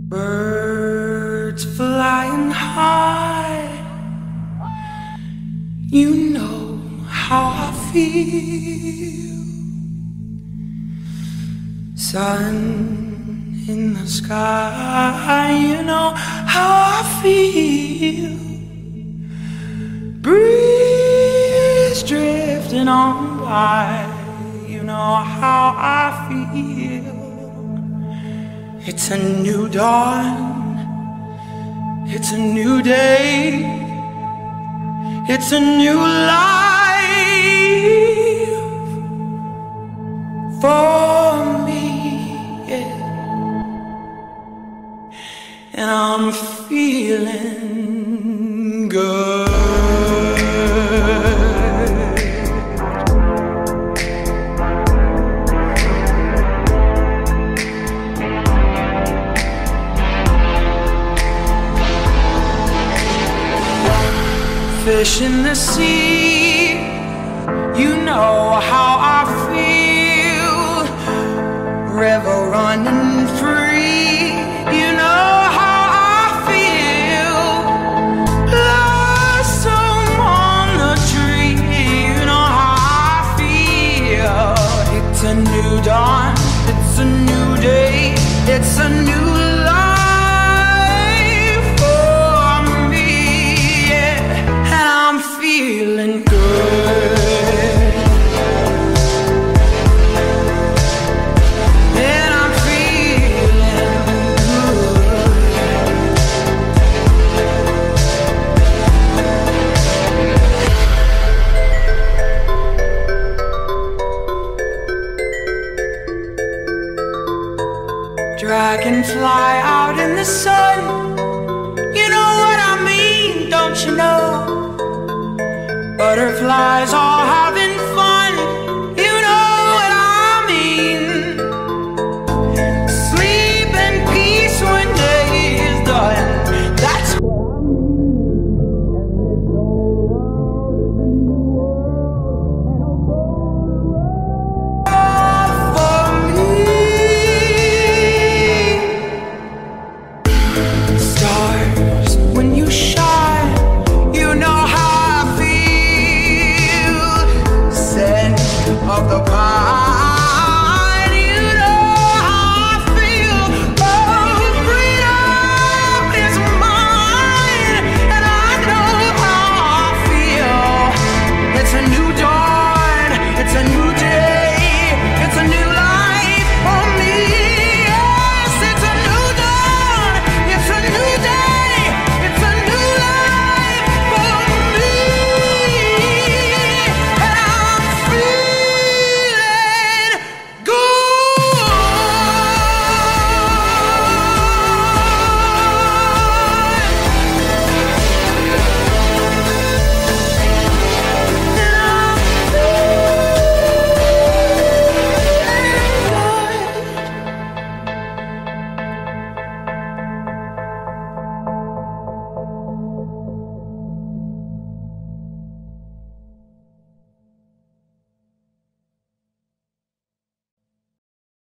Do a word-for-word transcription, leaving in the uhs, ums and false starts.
Birds flying high, you know how I feel. Sun in the sky, you know how I feel. Breeze drifting on by, you know how I feel. It's a new dawn, it's a new day, it's a new life for me, yeah. And I'm feeling good. Fish in the sea, you know how I feel. River running free, you know how I feel. Blossom on the tree, you know how I feel. It's a new dawn, it's a new day, it's a new life. Feeling good, and I'm feeling good. Dragonfly out in the sun,